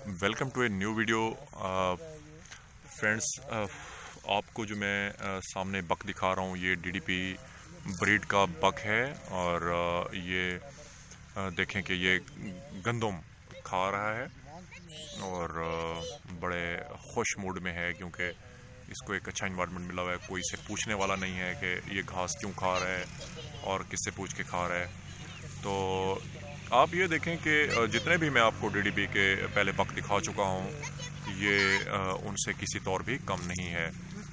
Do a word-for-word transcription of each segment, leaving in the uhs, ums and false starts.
Welcome to a new video friends. आपको जो मैं uh, सामने बक दिखा रहा हूँ ये डीडीपी ब्रीड का बक है और uh, ये uh, देखें कि ये गंदम खा रहा है और uh, बड़े खुश मूड में है क्योंकि इसको एक अच्छा इन्वायरमेंट मिला हुआ है। कोई से पूछने वाला नहीं है कि ये घास क्यों खा रहा है और किससे पूछ के खा रहा है। तो आप ये देखें कि जितने भी मैं आपको डीडीपी के पहले बक दिखा चुका हूँ ये उनसे किसी तौर भी कम नहीं है।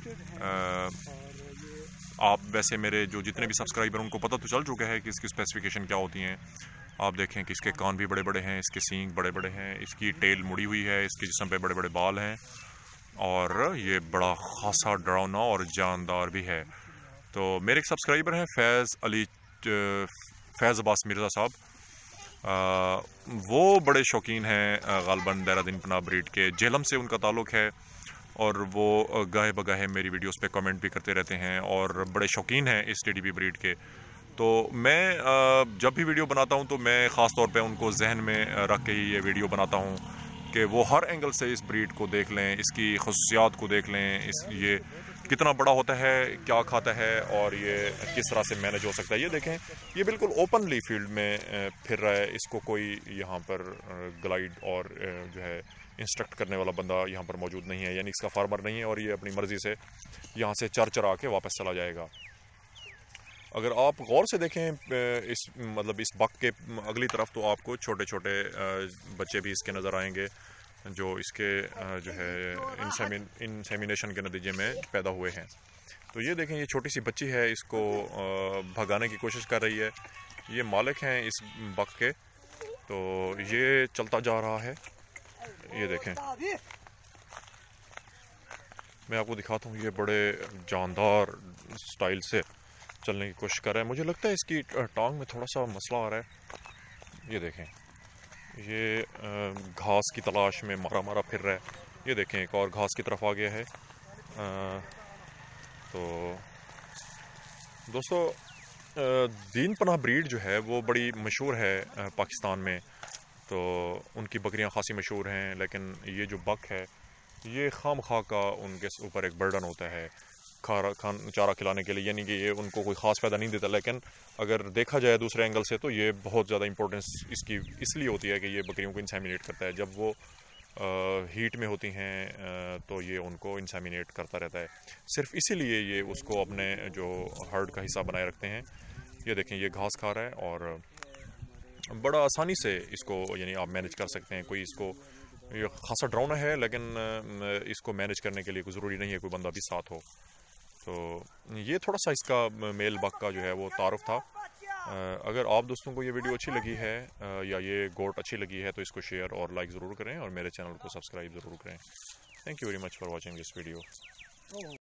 आप वैसे मेरे जो जितने भी सब्सक्राइबर उनको पता तो चल चुका है कि इसकी स्पेसिफिकेशन क्या होती हैं। आप देखें कि इसके कान भी बड़े बड़े हैं, इसके सींग बड़े बड़े हैं, इसकी टेल मुड़ी हुई है, इसके जिस्म पे बड़े बड़े बाल हैं और ये बड़ा खासा डरावना और जानदार भी है। तो मेरे एक सब्सक्राइबर हैं फैज़ अली फैज़ अब्बास मिर्ज़ा साहब, आ, वो बड़े शौकीन हैं गालबन देहरादून पनाह ब्रीड के। जेलम से उनका ताल्लुक़ है और वो गाहे बगाहे मेरी वीडियोस पे कमेंट भी करते रहते हैं और बड़े शौकीन हैं इस डीडीपी ब्रीड के। तो मैं आ, जब भी वीडियो बनाता हूं तो मैं ख़ास तौर पे उनको जहन में रख के ही ये वीडियो बनाता हूं कि वो हर एंगल से इस ब्रीड को देख लें, इसकी खसूसियात को देख लें, इस ये कितना बड़ा होता है, क्या खाता है और ये किस तरह से मैनेज हो सकता है। ये देखें, ये बिल्कुल ओपनली फील्ड में फिर रहा है। इसको कोई यहाँ पर गाइड और जो है इंस्ट्रक्ट करने वाला बंदा यहाँ पर मौजूद नहीं है, यानी इसका फार्मर नहीं है और ये अपनी मर्ज़ी से यहाँ से चर चरा के वापस चला जाएगा। अगर आप गौर से देखें इस मतलब इस बक के अगली तरफ तो आपको छोटे छोटे बच्चे भी इसके नज़र आएंगे जो इसके जो है इंसेमिन इंसेमिनेशन के नतीजे में पैदा हुए हैं। तो ये देखें, ये छोटी सी बच्ची है, इसको भगाने की कोशिश कर रही है। ये मालिक हैं इस बक के, तो ये चलता जा रहा है। ये देखें, मैं आपको दिखाता हूँ, ये बड़े जानदार स्टाइल से चलने की कोशिश कर रहा है। मुझे लगता है इसकी टांग में थोड़ा सा मसला आ रहा है। ये देखें, ये घास की तलाश में मारा मारा फिर रहा है। ये देखें, एक और घास की तरफ आ गया है। आ, तो दोस्तों, दीन पनाह ब्रीड जो है वो बड़ी मशहूर है पाकिस्तान में, तो उनकी बकरियां खासी मशहूर हैं। लेकिन ये जो बक है ये खाम खा का उनके ऊपर एक बर्डन होता है खारा खान चारा खिलाने के लिए, यानी कि ये उनको कोई ख़ास फ़ायदा नहीं देता। लेकिन अगर देखा जाए दूसरे एंगल से तो ये बहुत ज़्यादा इंपॉर्टेंस इसकी इसलिए होती है कि ये बकरियों को इंसेमिनेट करता है। जब वो आ, हीट में होती हैं आ, तो ये उनको इंसेमिनेट करता रहता है। सिर्फ इसीलिए ये उसको अपने जो हर्ड का हिस्सा बनाए रखते हैं। ये देखें, ये घास खा रहा है और बड़ा आसानी से इसको यानी आप मैनेज कर सकते हैं। कोई इसको ये खासा डरावना है लेकिन इसको मैनेज करने के लिए कोई ज़रूरी नहीं है कोई बंदा भी साथ हो। तो ये थोड़ा सा इसका मेल बक का जो है वो तारुफ था। अगर आप दोस्तों को ये वीडियो अच्छी लगी है या ये गोट अच्छी लगी है तो इसको शेयर और लाइक ज़रूर करें और मेरे चैनल को सब्सक्राइब ज़रूर करें। Thank you very much for watching this video.